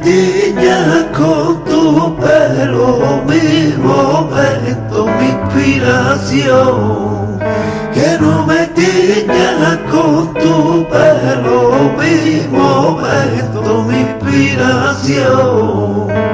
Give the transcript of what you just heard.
tiñas con tu pelo, mi momento, mi inspiración. Que no me tiñas con tu pelo, mi momento, mi inspiración.